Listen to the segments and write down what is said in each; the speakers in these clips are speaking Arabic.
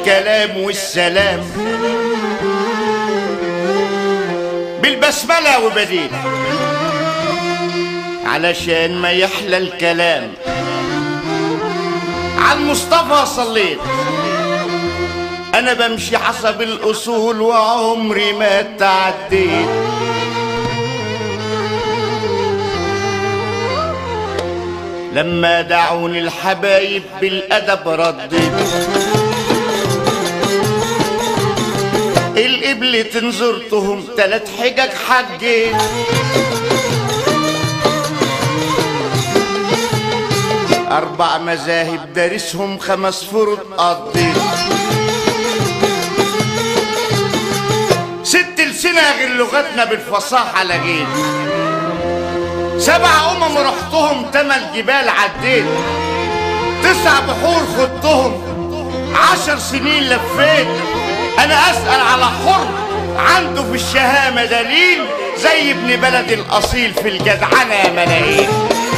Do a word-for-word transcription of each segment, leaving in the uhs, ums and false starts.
الكلام والسلام بالبسملة وبديل علشان ما يحلى الكلام عن مصطفى صليت. انا بمشي حسب الاصول وعمري ما تعديت. لما دعوني الحبايب بالادب رديت. القبلة زرتهم تلات حجج حجيت. اربع مذاهب دارسهم خمس فروض قضيت. ست لسنة غير لغتنا بالفصاحة لقيت. سبع امم رحتهم تمن جبال عديت. تسع بحور خضتهم عشر سنين لفيت. انا اسأل على حر عنده في الشهامة دليل زي ابن بلد الاصيل في الجدعنة يا ملايين.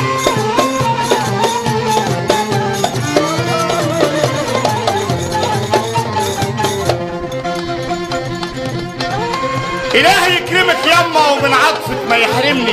إلهي يكرمك يما ومن عطفك ما يحرمني.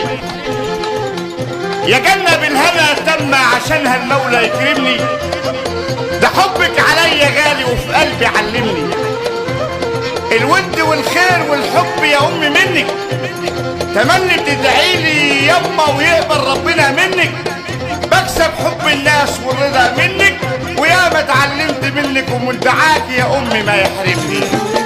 يا جنة بالهنا تم عشانها المولى يكرمني. ده حبك عليا غالي وفي قلبي علمني. الود والخير والحب يا أمي منك. تمني بتدعيلي يما ويقبل ربنا منك. بكسب حب الناس والرضا منك. ويا ما اتعلمت منك ومن دعاك يا أمي ما يحرمني.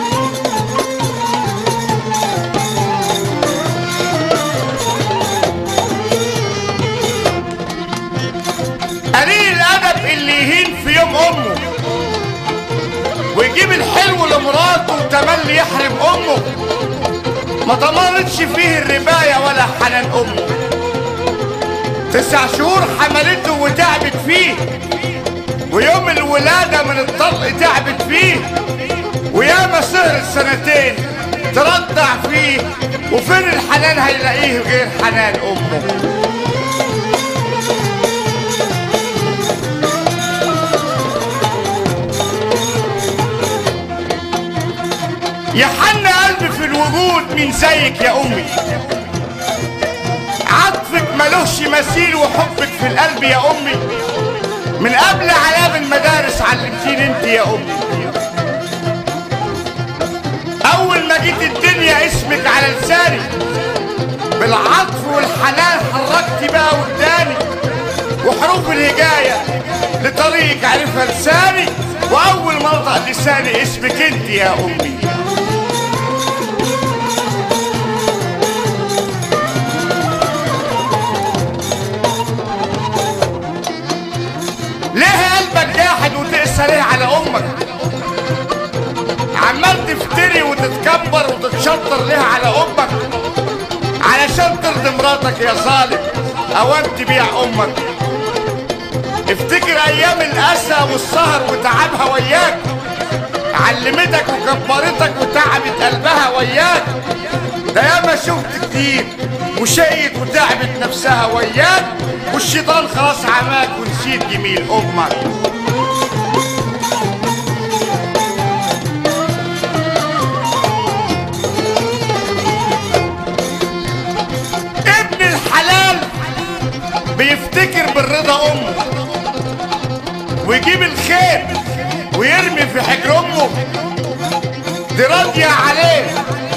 قليل الادب اللي يهين في يوم امه ويجيب الحلو لمراته وتملي يحرم امه. ما طمرتش فيه الربايه ولا حنان امه. تسع شهور حملته وتعبت فيه. ويوم الولاده من الطلق تعبت فيه. وياما سهرت سنتين ترضع فيه. وفين الحنان هيلاقيه غير حنان امه. يا حن قلبي في الوجود مين زيك يا امي. عطفك ملوش مثيل وحبك في القلب يا امي. من قبل علام المدارس علمتيني انت يا امي. اول ما جيت الدنيا اسمك على لساني. بالعطف والحنان حركتي بقى قدامي. وحروف الهجايه لطريقك عرفها لساني. واول ما انطق لساني اسمك انت يا امي. ليه قلبك جاحد وتقسى ليه على امك. عمال تفتري وتتكبر وتتشطر ليه على امك. علشان ترضي مراتك يا ظالم اوان تبيع امك. افتكر ايام الاسى والسهر وتعبها وياك. علمتك وكبرتك وتعبت قلبها وياك. ده ياما شفت كتير وشقيت وتعبت نفسها وياك. والشيطان خلاص عماك ونسيت جميل امك. ابن الحلال بيفتكر بالرضا امه. ويجيب الخير ويرمي في حجر امه. دي راضيه عليه